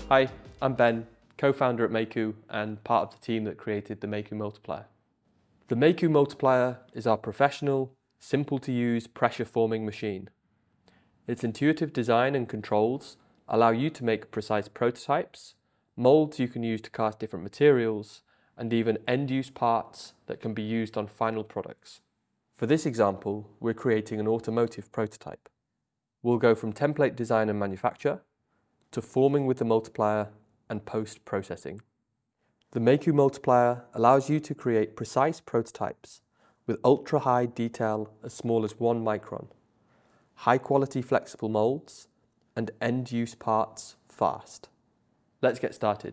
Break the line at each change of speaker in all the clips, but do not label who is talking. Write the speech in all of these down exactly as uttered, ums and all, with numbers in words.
Hi, I'm Ben, co-founder at Meiku and part of the team that created the Meiku Multiplier. The Meiku Multiplier is our professional, simple to use pressure forming machine. Its intuitive design and controls allow you to make precise prototypes, molds you can use to cast different materials, and even end-use parts that can be used on final products. For this example, we're creating an automotive prototype. We'll go from template design and manufacture to forming with the multiplier and post-processing. The Meiku Multiplier allows you to create precise prototypes with ultra-high detail as small as one micron, high-quality flexible molds, and end-use parts fast. Let's get started.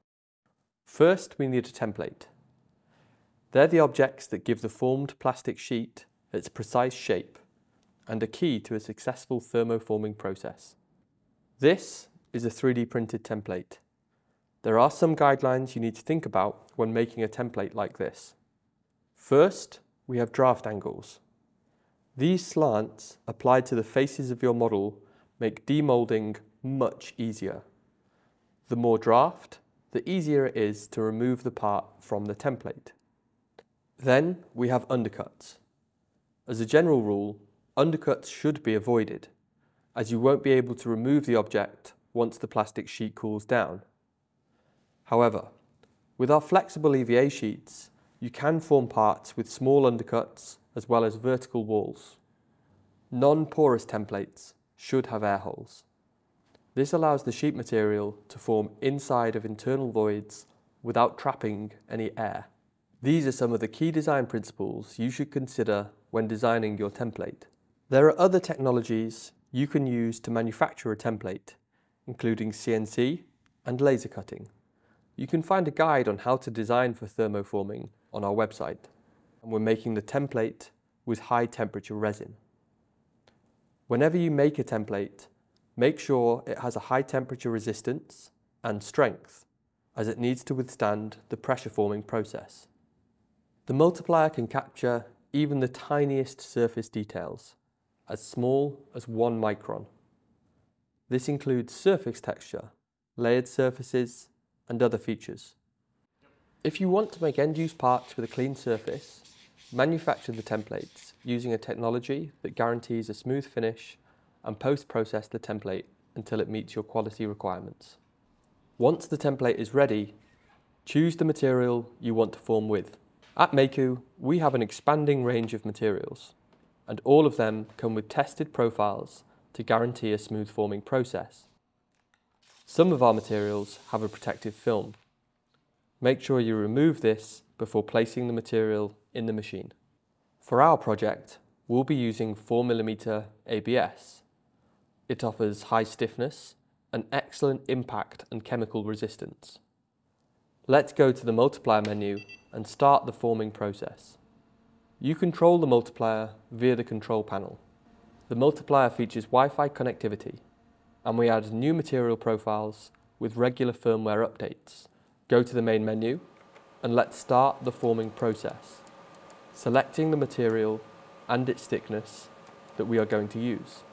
First, we need a template. They're the objects that give the formed plastic sheet its precise shape and are key to a successful thermoforming process. This is a three D printed template. There are some guidelines you need to think about when making a template like this. First, we have draft angles. These slants applied to the faces of your model make demolding much easier. The more draft, the easier it is to remove the part from the template. Then we have undercuts. As a general rule, undercuts should be avoided, as you won't be able to remove the object once the plastic sheet cools down. However, with our flexible E V A sheets, you can form parts with small undercuts as well as vertical walls. Non-porous templates should have air holes. This allows the sheet material to form inside of internal voids without trapping any air. These are some of the key design principles you should consider when designing your template. There are other technologies you can use to manufacture a template, including C N C and laser cutting. You can find a guide on how to design for thermoforming on our website, and we're making the template with high temperature resin. Whenever you make a template, make sure it has a high temperature resistance and strength, as it needs to withstand the pressure forming process. The multiplier can capture even the tiniest surface details, as small as one micron. This includes surface texture, layered surfaces, and other features. If you want to make end-use parts with a clean surface, manufacture the templates using a technology that guarantees a smooth finish and post-process the template until it meets your quality requirements. Once the template is ready, choose the material you want to form with. At Meiku, we have an expanding range of materials, and all of them come with tested profiles to guarantee a smooth forming process. Some of our materials have a protective film. Make sure you remove this before placing the material in the machine. For our project, we'll be using four millimeter A B S. It offers high stiffness and excellent impact and chemical resistance. Let's go to the multiplier menu and start the forming process. You control the multiplier via the control panel. The multiplier features Wi-Fi connectivity, and we add new material profiles with regular firmware updates. Go to the main menu and let's start the forming process, selecting the material and its thickness that we are going to use.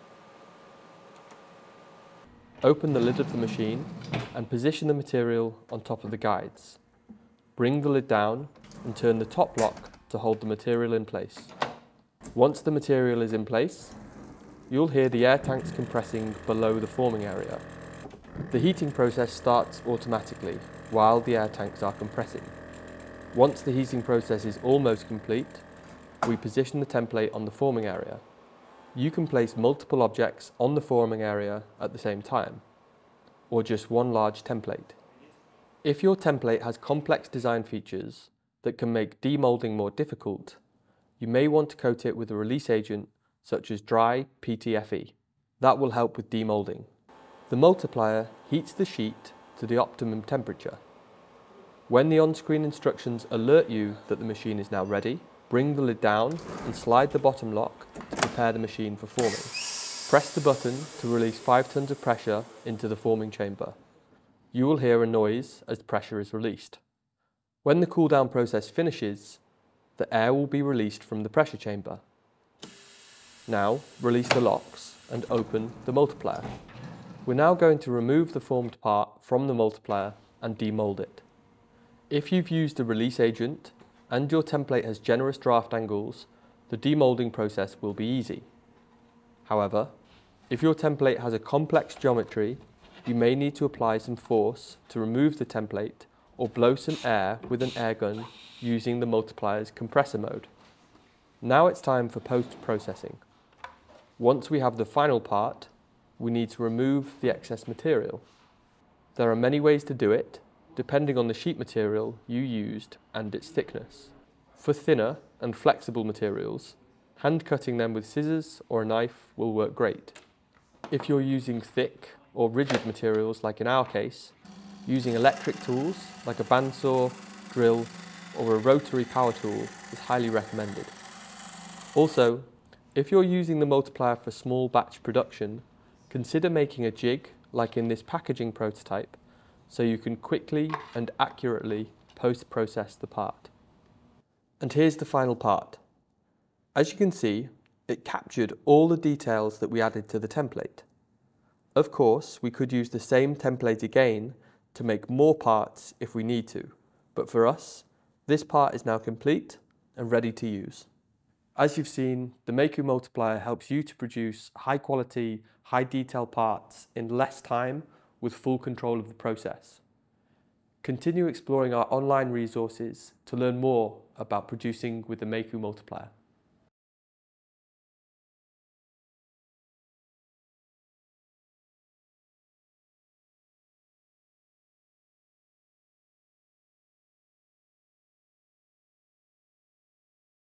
Open the lid of the machine and position the material on top of the guides. Bring the lid down and turn the top lock to hold the material in place. Once the material is in place, you'll hear the air tanks compressing below the forming area. The heating process starts automatically while the air tanks are compressing. Once the heating process is almost complete, we position the template on the forming area. You can place multiple objects on the forming area at the same time, or just one large template. If your template has complex design features that can make demolding more difficult, you may want to coat it with a release agent such as dry P T F E. That will help with demolding. The multiplier heats the sheet to the optimum temperature. When the on-screen instructions alert you that the machine is now ready, bring the lid down and slide the bottom lock to prepare the machine for forming. Press the button to release five tons of pressure into the forming chamber. You will hear a noise as the pressure is released. When the cool down process finishes, the air will be released from the pressure chamber. Now, release the locks and open the multiplier. We're now going to remove the formed part from the multiplier and demold it. If you've used the release agent and your template has generous draft angles, the demolding process will be easy. However, if your template has a complex geometry, you may need to apply some force to remove the template or blow some air with an air gun using the multiplier's compressor mode. Now it's time for post-processing. Once we have the final part, we need to remove the excess material. There are many ways to do it, depending on the sheet material you used and its thickness. For thinner and flexible materials, hand cutting them with scissors or a knife will work great. If you're using thick or rigid materials like in our case, using electric tools like a bandsaw, drill or a rotary power tool is highly recommended. Also, if you're using the multiplier for small batch production, consider making a jig like in this packaging prototype so you can quickly and accurately post-process the part. And here's the final part. As you can see, it captured all the details that we added to the template. Of course, we could use the same template again to make more parts if we need to, but for us, this part is now complete and ready to use. As you've seen, the Meiku Multiplier helps you to produce high quality, high detail parts in less time with full control of the process. Continue exploring our online resources to learn more about producing with the Meiku Multiplier.